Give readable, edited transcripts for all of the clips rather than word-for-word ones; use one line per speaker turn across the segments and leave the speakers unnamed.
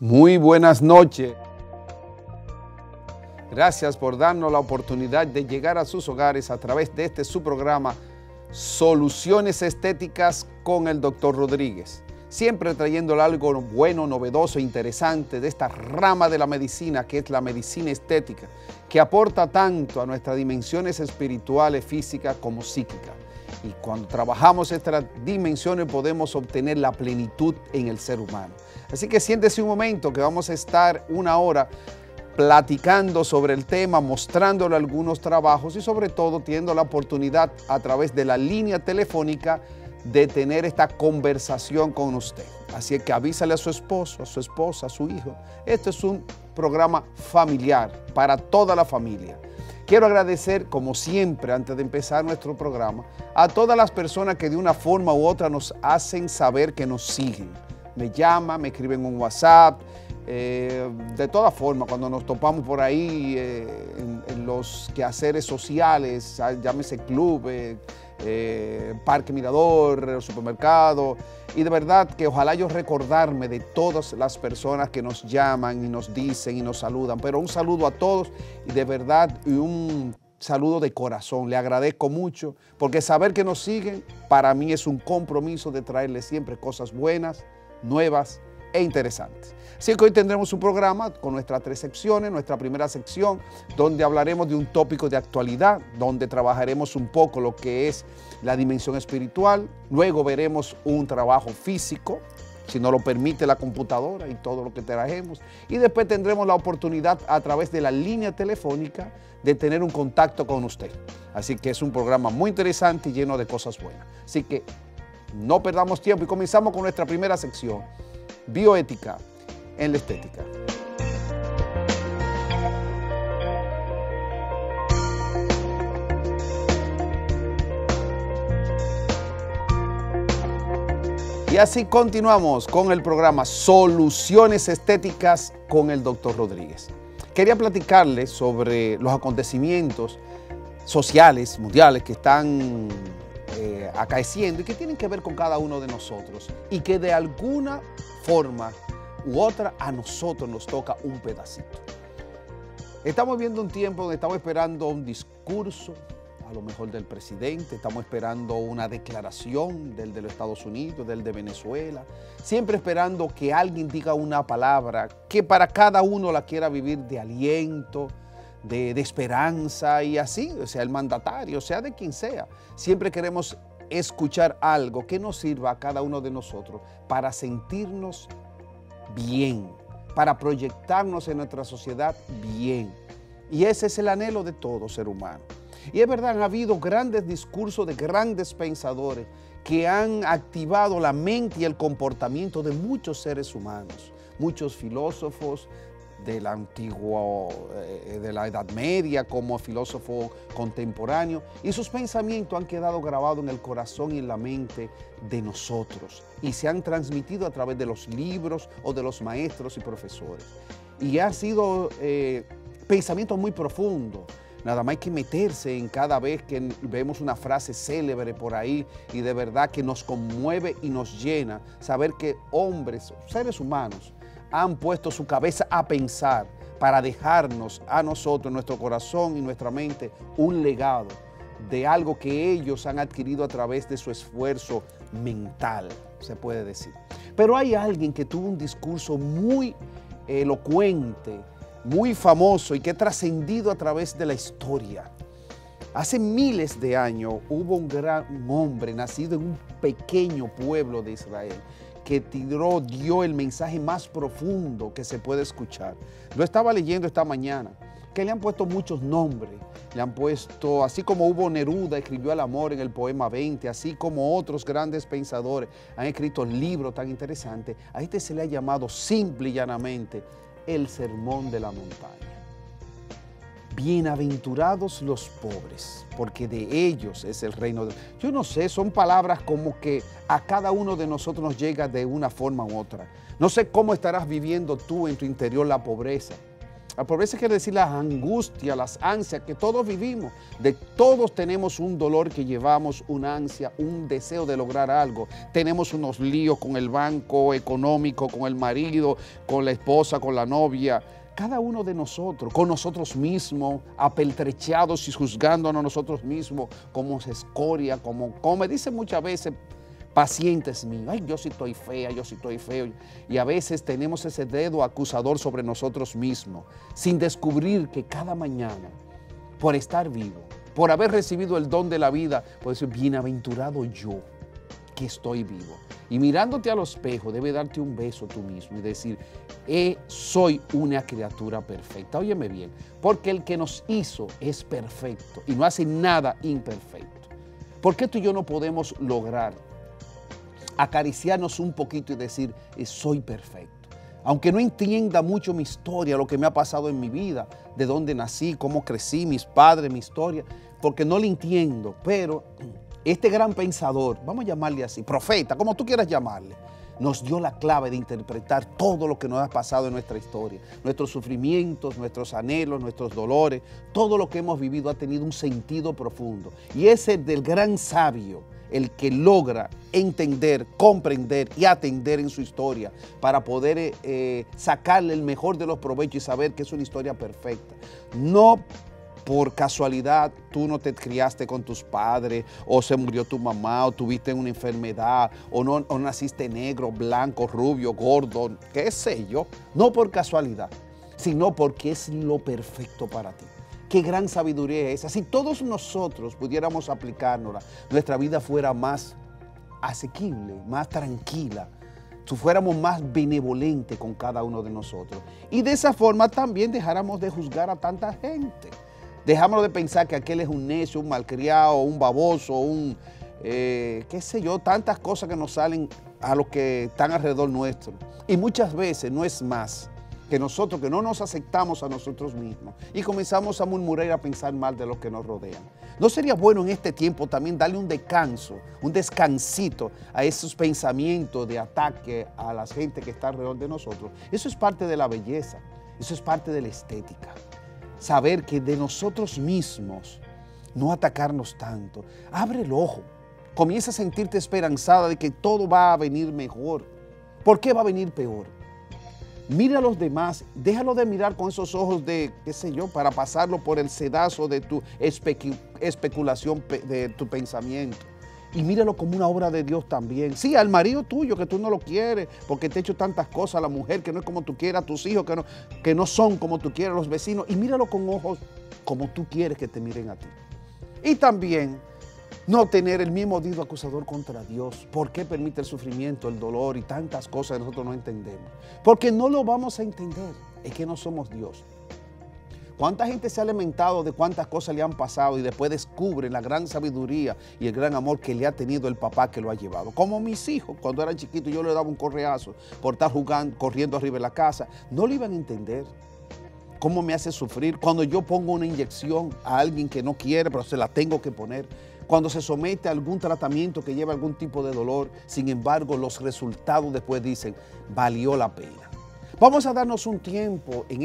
Muy buenas noches. Gracias por darnos la oportunidad de llegar a sus hogares a través de este su programa Soluciones Estéticas con el Dr. Rodríguez. Siempre trayéndole algo bueno, novedoso e interesante de esta rama de la medicina que es la medicina estética, que aporta tanto a nuestras dimensiones espirituales, físicas como psíquicas. Y cuando trabajamos estas dimensiones podemos obtener la plenitud en el ser humano. Así que siéntese un momento que vamos a estar una hora platicando sobre el tema, mostrándole algunos trabajos y sobre todo teniendo la oportunidad a través de la línea telefónica de tener esta conversación con usted. Así que avísale a su esposo, a su esposa, a su hijo. Este es un programa familiar para toda la familia. Quiero agradecer, como siempre, antes de empezar nuestro programa, a todas las personas que de una forma u otra nos hacen saber que nos siguen. Me llaman, me escriben un WhatsApp, de todas formas, cuando nos topamos por ahí en los quehaceres sociales, llámese club, Parque Mirador, supermercado, y de verdad que ojalá yo recordarme de todas las personas que nos llaman y nos dicen y nos saludan, pero un saludo a todos y de verdad y un saludo de corazón, le agradezco mucho porque saber que nos siguen para mí es un compromiso de traerles siempre cosas buenas, nuevas e interesantes. Así que hoy tendremos un programa con nuestras 3 secciones. Nuestra primera sección donde hablaremos de un tópico de actualidad, donde trabajaremos un poco lo que es la dimensión espiritual. Luego veremos un trabajo físico, si nos lo permite la computadora y todo lo que trajemos. Y después tendremos la oportunidad a través de la línea telefónica de tener un contacto con usted. Así que es un programa muy interesante y lleno de cosas buenas. Así que no perdamos tiempo y comenzamos con nuestra primera sección, bioética en la estética. Y así continuamos con el programa Soluciones Estéticas con el Dr. Rodríguez. Quería platicarles sobre los acontecimientos sociales, mundiales que están acaeciendo y que tienen que ver con cada uno de nosotros y que de alguna forma u otra a nosotros nos toca un pedacito. Estamos viendo un tiempo donde estamos esperando un discurso, a lo mejor del presidente, estamos esperando una declaración del de los Estados Unidos, del de Venezuela, siempre esperando que alguien diga una palabra que para cada uno la quiera vivir de aliento, de esperanza y así, o sea el mandatario, sea de quien sea. Siempre queremos escuchar algo que nos sirva a cada uno de nosotros para sentirnos bien, para proyectarnos en nuestra sociedad bien. Y ese es el anhelo de todo ser humano. Y es verdad, han habido grandes discursos de grandes pensadores que han activado la mente y el comportamiento de muchos seres humanos, muchos filósofos del antiguo, de la Edad Media, como filósofo contemporáneo, y sus pensamientos han quedado grabados en el corazón y en la mente de nosotros y se han transmitido a través de los libros o de los maestros y profesores. Y han sido pensamientos muy profundos. Nada más hay que meterse en cada vez que vemos una frase célebre por ahí y de verdad que nos conmueve y nos llena saber que hombres, seres humanos, han puesto su cabeza a pensar para dejarnos a nosotros, nuestro corazón y nuestra mente, un legado de algo que ellos han adquirido a través de su esfuerzo mental, se puede decir. Pero hay alguien que tuvo un discurso muy elocuente, muy famoso y que ha trascendido a través de la historia. Hace miles de años hubo un hombre nacido en un pequeño pueblo de Israel que dio el mensaje más profundo que se puede escuchar. Lo estaba leyendo esta mañana, que le han puesto muchos nombres. Le han puesto, así como hubo Neruda, escribió el amor en el poema 20, así como otros grandes pensadores han escrito libros tan interesantes, a este se le ha llamado simple y llanamente el Sermón de la Montaña. Bienaventurados los pobres, porque de ellos es el reino de Dios. Yo no sé, son palabras como que a cada uno de nosotros nos llega de una forma u otra. No sé cómo estarás viviendo tú en tu interior la pobreza. La pobreza quiere decir las angustias, las ansias que todos vivimos. De todos tenemos un dolor que llevamos, una ansia, un deseo de lograr algo. Tenemos unos líos con el banco económico, con el marido, con la esposa, con la novia. Cada uno de nosotros, con nosotros mismos, apeltrechados y juzgándonos a nosotros mismos como escoria, como me dicen muchas veces pacientes míos, ay, yo sí estoy fea, yo sí estoy feo. Y a veces tenemos ese dedo acusador sobre nosotros mismos, sin descubrir que cada mañana, por estar vivo, por haber recibido el don de la vida, por decir, bienaventurado yo que estoy vivo. Y mirándote al espejo, debe darte un beso tú mismo y decir, soy una criatura perfecta. Óyeme bien, porque el que nos hizo es perfecto y no hace nada imperfecto. ¿Por qué tú y yo no podemos lograr acariciarnos un poquito y decir, soy perfecto? Aunque no entienda mucho mi historia, lo que me ha pasado en mi vida, de dónde nací, cómo crecí, mis padres, mi historia, porque no lo entiendo, pero este gran pensador, vamos a llamarle así, profeta, como tú quieras llamarle, nos dio la clave de interpretar todo lo que nos ha pasado en nuestra historia. Nuestros sufrimientos, nuestros anhelos, nuestros dolores, todo lo que hemos vivido ha tenido un sentido profundo. Y ese es del gran sabio, el que logra entender, comprender y atender en su historia para poder sacarle el mejor de los provechos y saber que es una historia perfecta. No por casualidad tú no te criaste con tus padres, o se murió tu mamá, o tuviste una enfermedad, o naciste negro, blanco, rubio, gordo, qué sé yo. No por casualidad, sino porque es lo perfecto para ti. Qué gran sabiduría es esa. Si todos nosotros pudiéramos aplicárnosla, nuestra vida fuera más asequible, más tranquila, si fuéramos más benevolentes con cada uno de nosotros. Y de esa forma también dejáramos de juzgar a tanta gente. Dejámonos de pensar que aquel es un necio, un malcriado, un baboso, qué sé yo, tantas cosas que nos salen a los que están alrededor nuestro. Y muchas veces no es más que nosotros que no nos aceptamos a nosotros mismos y comenzamos a murmurar y a pensar mal de los que nos rodean. ¿No sería bueno en este tiempo también darle un descanso, un descansito a esos pensamientos de ataque a la gente que está alrededor de nosotros? Eso es parte de la belleza, eso es parte de la estética. Saber que de nosotros mismos no atacarnos tanto. Abre el ojo, comienza a sentirte esperanzada de que todo va a venir mejor. ¿Por qué va a venir peor? Mira a los demás, déjalo de mirar con esos ojos de, qué sé yo, para pasarlo por el sedazo de tu especulación, de tu pensamiento. Y míralo como una obra de Dios también. Sí, al marido tuyo que tú no lo quieres porque te ha hecho tantas cosas, a la mujer que no es como tú quieres, a tus hijos que no son como tú quieres, a los vecinos. Y míralo con ojos como tú quieres que te miren a ti. Y también no tener el mismo dedo acusador contra Dios. ¿Por qué permite el sufrimiento, el dolor y tantas cosas que nosotros no entendemos? Porque no lo vamos a entender. Es que no somos Dios. ¿Cuánta gente se ha lamentado de cuántas cosas le han pasado y después descubre la gran sabiduría y el gran amor que le ha tenido el papá que lo ha llevado? Como mis hijos, cuando eran chiquitos yo les daba un correazo por estar jugando, corriendo arriba de la casa. No lo iban a entender. ¿Cómo me hace sufrir? Cuando yo pongo una inyección a alguien que no quiere, pero se la tengo que poner. Cuando se somete a algún tratamiento que lleva algún tipo de dolor, sin embargo, los resultados después dicen, valió la pena. Vamos a darnos un tiempo en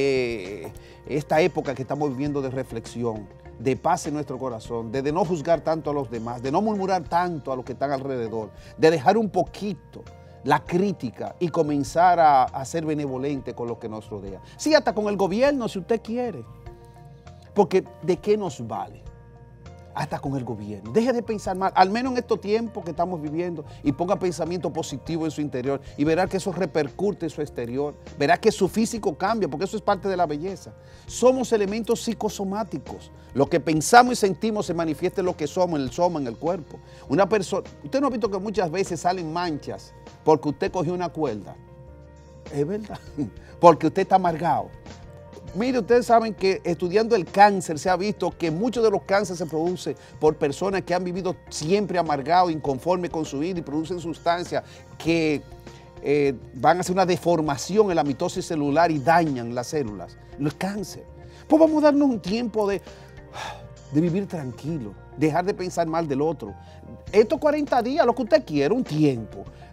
esta época que estamos viviendo de reflexión, de paz en nuestro corazón, de no juzgar tanto a los demás, de no murmurar tanto a los que están alrededor, de dejar un poquito la crítica y comenzar a ser benevolente con los que nos rodean. Sí, hasta con el gobierno, si usted quiere. Porque ¿de qué nos vale? Hasta con el gobierno. Deje de pensar mal, al menos en estos tiempos que estamos viviendo, y ponga pensamiento positivo en su interior y verá que eso repercute en su exterior. Verá que su físico cambia, porque eso es parte de la belleza. Somos elementos psicosomáticos. Lo que pensamos y sentimos se manifiesta en lo que somos, en el soma, en el cuerpo. Una persona, usted no ha visto que muchas veces salen manchas porque usted cogió una cuerda. Es verdad, porque usted está amargado. Mire, ustedes saben que estudiando el cáncer se ha visto que muchos de los cánceres se producen por personas que han vivido siempre amargados, inconformes con su vida y producen sustancias que van a hacer una deformación en la mitosis celular y dañan las células. El cáncer. Pues vamos a darnos un tiempo de vivir tranquilo, dejar de pensar mal del otro. Estos 40 días, lo que usted quiere, un tiempo.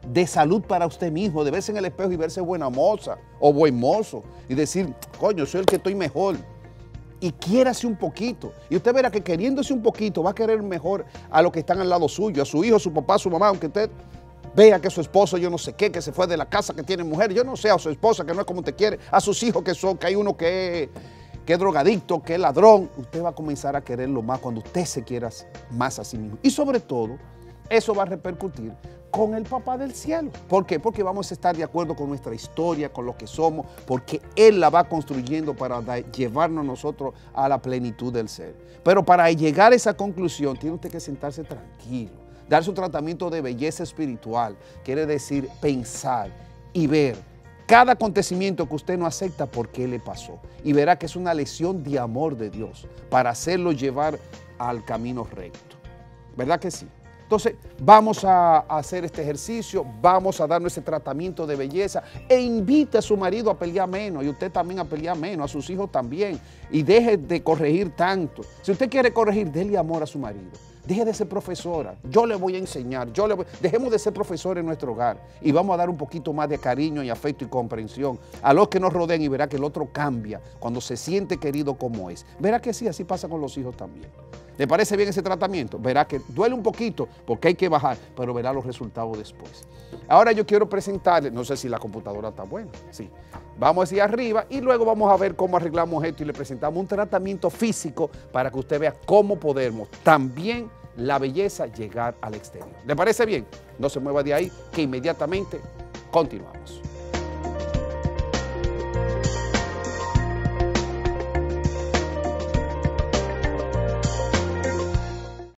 de salud para usted mismo, de verse en el espejo y verse buena moza o buen mozo y decir, coño, soy el que estoy mejor. Y quiérase un poquito. Y usted verá que queriéndose un poquito va a querer mejor a los que están al lado suyo, a su hijo, a su papá, a su mamá, aunque usted vea que su esposo yo no sé qué, que se fue de la casa, que tiene mujer, yo no sé, a su esposa que no es como usted quiere, a sus hijos que hay uno que es drogadicto, que es ladrón. Usted va a comenzar a quererlo más cuando usted se quiera más a sí mismo. Y sobre todo, eso va a repercutir con el papá del cielo. ¿Por qué? Porque vamos a estar de acuerdo con nuestra historia, con lo que somos, porque Él la va construyendo para llevarnos nosotros a la plenitud del ser. Pero para llegar a esa conclusión, tiene usted que sentarse tranquilo, darse un tratamiento de belleza espiritual, quiere decir pensar y ver cada acontecimiento que usted no acepta, por qué le pasó. Y verá que es una lección de amor de Dios para hacerlo llevar al camino recto. ¿Verdad que sí? Entonces, vamos a hacer este ejercicio, vamos a darnos ese tratamiento de belleza e invite a su marido a pelear menos y usted también a pelear menos, a sus hijos también. Y deje de corregir tanto. Si usted quiere corregir, déle amor a su marido. Deje de ser profesora, yo le voy a enseñar, dejemos de ser profesores en nuestro hogar y vamos a dar un poquito más de cariño y afecto y comprensión a los que nos rodean y verá que el otro cambia cuando se siente querido como es. Verá que sí, así pasa con los hijos también. ¿Le parece bien ese tratamiento? Verá que duele un poquito porque hay que bajar, pero verá los resultados después. Ahora yo quiero presentarle, no sé si la computadora está buena, sí. Vamos hacia arriba y luego vamos a ver cómo arreglamos esto y le presentamos un tratamiento físico para que usted vea cómo podemos también la belleza llegar al exterior. ¿Le parece bien? No se mueva de ahí, que inmediatamente continuamos.